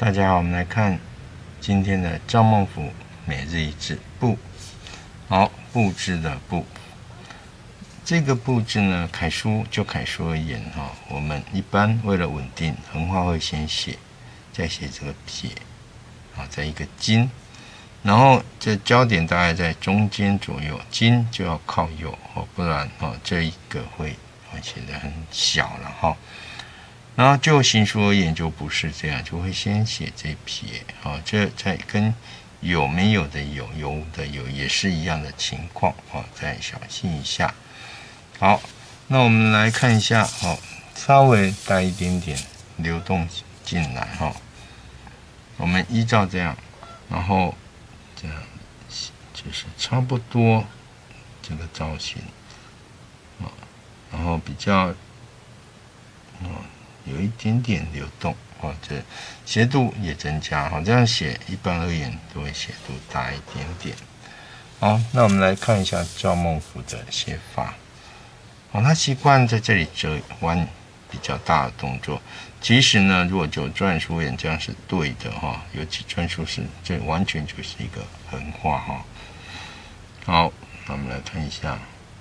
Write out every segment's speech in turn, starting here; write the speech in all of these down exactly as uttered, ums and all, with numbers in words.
大家好，我们来看今天的赵孟頫每日一字布。好，布置的布，这个布置呢，楷书就楷书而言哈，我们一般为了稳定，横画会先写，再写这个撇，啊，再一个金，然后这焦点大概在中间左右，金就要靠右哦，不然哦这一个会会写得很小了哈。然后就行书而言就不是这样，就会先写这撇，啊，这在跟有没有的有有无的有也是一样的情况啊，再小心一下。好，那我们来看一下，哦，稍微带一点点流动进来哈。我们依照这样，然后这样就是差不多这个造型啊，然后比较啊。有一点点流动，或者斜度也增加，好，这样写一般而言都会斜度大一点点。好，那我们来看一下赵孟頫的写法。好，他习惯在这里折弯比较大的动作。其实呢，如果就篆书而言，这样是对的哈。尤其篆书是这完全就是一个横画哈。好，那我们来看一下，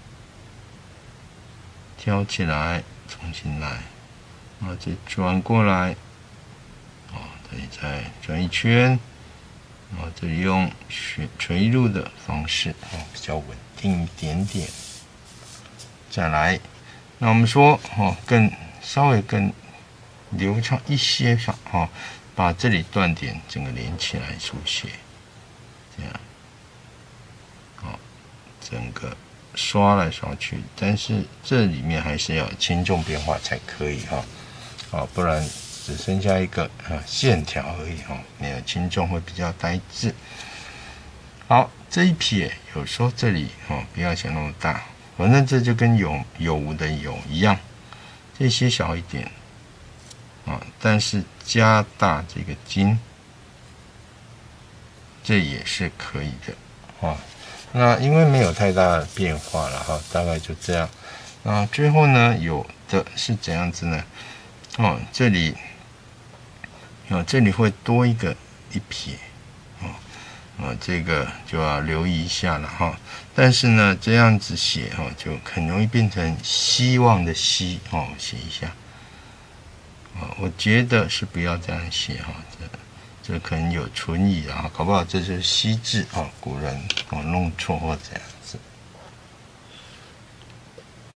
挑起来，重新来。然后再转过来，哦，这里再转一圈，然后这里用垂入的方式，哦，比较稳定一点点。再来，那我们说，哦，更稍微更流畅一些法，哦，把这里断点整个连起来书写，这样，哦，整个刷来刷去，但是这里面还是要有轻重变化才可以哈。哦，不然只剩下一个啊线条而已哈，没有轻重会比较呆滞。好，这一撇有时候这里哦不要写那么大，反正这就跟有有无的有一样，这些小一点啊，但是加大这个金，这也是可以的啊。那因为没有太大的变化了哈，大概就这样。那最后呢，有的是怎样子呢？哦，这里，哦，这里会多一个一撇，哦，哦，这个就要留意一下了哈。但是呢，这样子写哈，就很容易变成希望的希哦，写一下。哦，我觉得是不要这样写哈，这这可能有存疑啊，搞不好这就是希字啊，古人哦弄错或怎样。